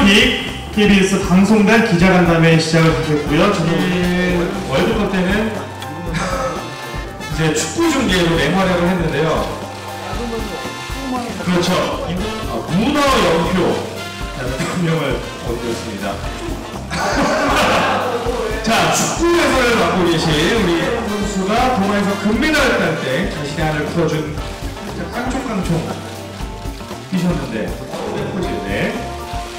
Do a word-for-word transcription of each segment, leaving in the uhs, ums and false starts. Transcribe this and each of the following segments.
올림픽 케이비에스 방송단 기자간담회 시작을 하겠고요. 저는 월드컵 때는 이제 축구 중계로 맹활약을 했는데요. 그렇죠. 문어 연표 명을 얻었습니다. 자, 축구 해설을 맡고 계신 우리 선수가 동아에서 금메달을 딴 때 자신의 안을 풀어준 깡총깡총 뛰셨는데 포즈인데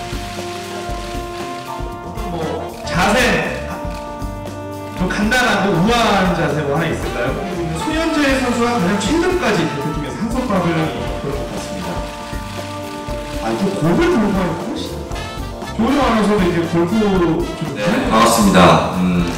뭐 자세 좀 간단하고 우아한 자세 뭐 하나 있을까요? 손현재 선수가 가장 최근까지 대표팀에서 한솥밥을 그런 것 같습니다. 아, 또 골을 돌고 하니까 훨씬 조은영 아나운서도 이제 골프 좀 네, 반갑습니다. 음,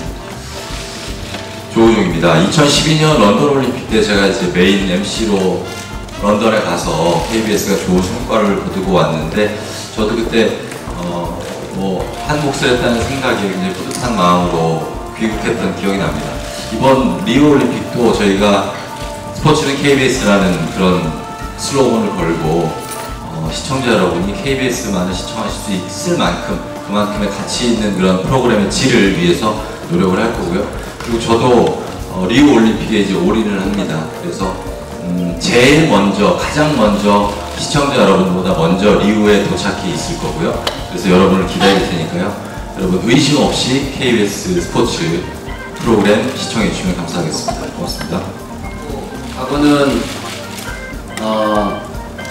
조은영입니다. 이천십이 년 런던 올림픽 때 제가 이제 메인 엠씨로 런던에 가서 케이비에스가 좋은 성과를 거두고 왔는데 저도 그때 어, 뭐 한 몫을 했다는 생각이 굉장히 뿌듯한 마음으로 귀국했던 기억이 납니다. 이번 리우 올림픽도 저희가 스포츠는 케이비에스라는 그런 슬로건을 걸고 어, 시청자 여러분이 케이비에스만을 시청하실 수 있을 만큼 그만큼의 가치 있는 그런 프로그램의 질을 위해서 노력을 할 거고요. 그리고 저도 어, 리우 올림픽에 이제 올인을 합니다. 그래서 음, 제일 먼저, 가장 먼저 시청자 여러분보다 먼저 리우에 도착해 있을 거고요. 그래서 여러분을 기다릴 테니까요. 여러분 의심 없이 케이비에스 스포츠 프로그램 시청해 주시면 감사하겠습니다. 고맙습니다. 과거는 어,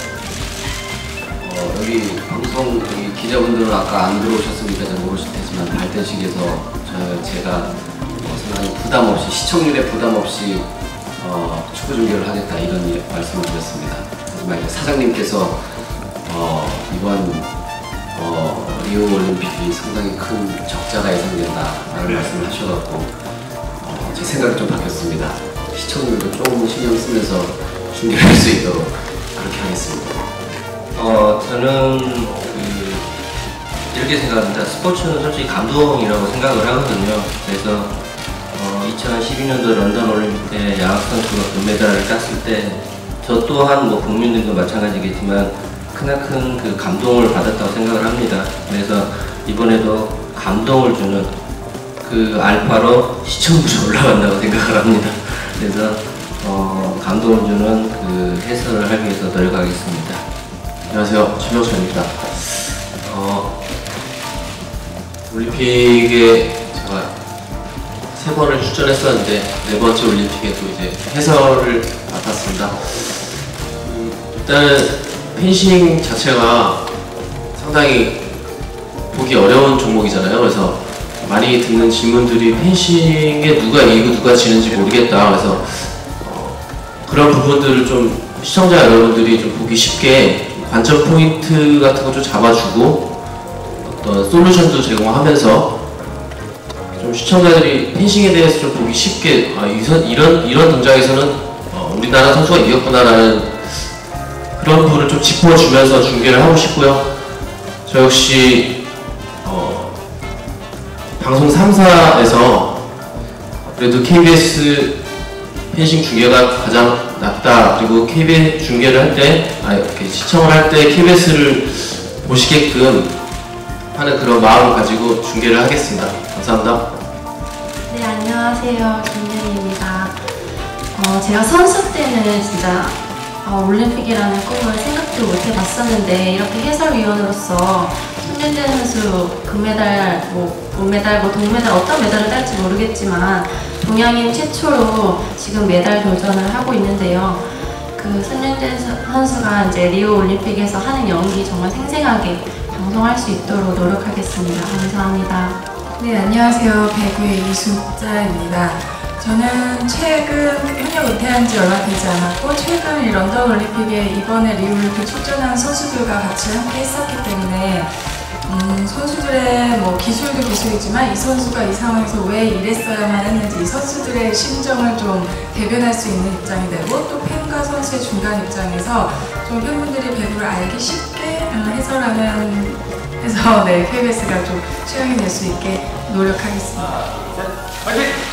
어, 여기 방송 여기 기자분들은 아까 안 들어오셨으니까 잘 모르실 테지만 발대식에서 저, 제가 어, 상당히 부담 없이 시청률에 부담 없이 어, 축구 중계를 하겠다 이런 예, 말씀을 드렸습니다. 하지만 이제 사장님께서 어, 이번 어, 리우 올림픽이 상당히 큰 적자가 예상된다라는 네. 말씀을 하셔갖고 어, 제 생각이 좀 바뀌었습니다. 시청률도 조금 신경 쓰면서 중계할 수 있도록 그렇게 하겠습니다. 어, 저는 그 이렇게 생각합니다. 스포츠는 솔직히 감동이라고 생각을 하거든요. 그래서 어, 이천십이 년도 런던 올림픽 때 양학 선수가 금메달을 땄을 때 저 또한 뭐 국민들도 마찬가지겠지만 크나큰 그 감동을 받았다고 생각을 합니다. 그래서 이번에도 감동을 주는 그 알파로 시청률이 올라간다고 생각을 합니다. 그래서 어, 감동을 주는 그 해설을 하기 위해서 노력하겠습니다. 안녕하세요, 최명철입니다. 어, 올림픽에 제가 세 번을 출전했었는데 네 번째 올림픽에 또 이제 해설을 맡았습니다. 음, 일단은 펜싱 자체가 상당히 보기 어려운 종목이잖아요. 그래서 많이 듣는 질문들이 펜싱에 누가 이기고 누가 지는지 모르겠다. 그래서 어, 그런 부분들을 좀 시청자 여러분들이 좀 보기 쉽게 관전 포인트 같은 거 좀 잡아주고 어떤 솔루션도 제공하면서 좀 시청자들이 펜싱에 대해서 좀 보기 쉽게 아, 이런 이런 동작에서는 어, 우리나라 선수가 이겼구나라는 그런 부분을 좀 짚어주면서 중계를 하고 싶고요. 저 역시 어, 방송 삼 사에서 그래도 케이비에스 펜싱 중계가 가장 낫다. 그리고 케이비에스 중계를 할 때, 아, 이렇게 시청을 할 때 케이비에스를 보시게끔 하는 그런 마음을 가지고 중계를 하겠습니다. 감사합니다. 네, 안녕하세요. 김윤희입니다. 어, 제가 선수 때는 진짜 어, 올림픽이라는 꿈을 생각도 못 해봤었는데 이렇게 해설위원으로서 손현재 선수 금메달, 뭐 은메달, 뭐 동메달 어떤 메달을 딸지 모르겠지만 동양인 최초로 지금 메달 도전을 하고 있는데요. 그 손현재 선수가 이제 리우 올림픽에서 하는 연기 정말 생생하게 방송할 수 있도록 노력하겠습니다. 감사합니다. 네, 안녕하세요. 배구의 이숙자입니다. 저는 최근 현역 은퇴한 지 얼마 되지 않았고 최근 이 런던 올림픽에 이번에 리우 올림픽 출전한 선수들과 같이 함께 했었기 때문에 음, 선수들의 뭐 기술도 기술이지만 이 선수가 이 상황에서 왜 이랬어야만 했는지 이 선수들의 심정을 좀 대변할 수 있는 입장이 되고 또 팬과 선수의 중간 입장에서 좀 팬분들이 배구를 알기 쉽게 음, 해설하는 해서 네, 케이비에스가 좀 수용이 될 수 있게 노력하겠습니다. 화이팅!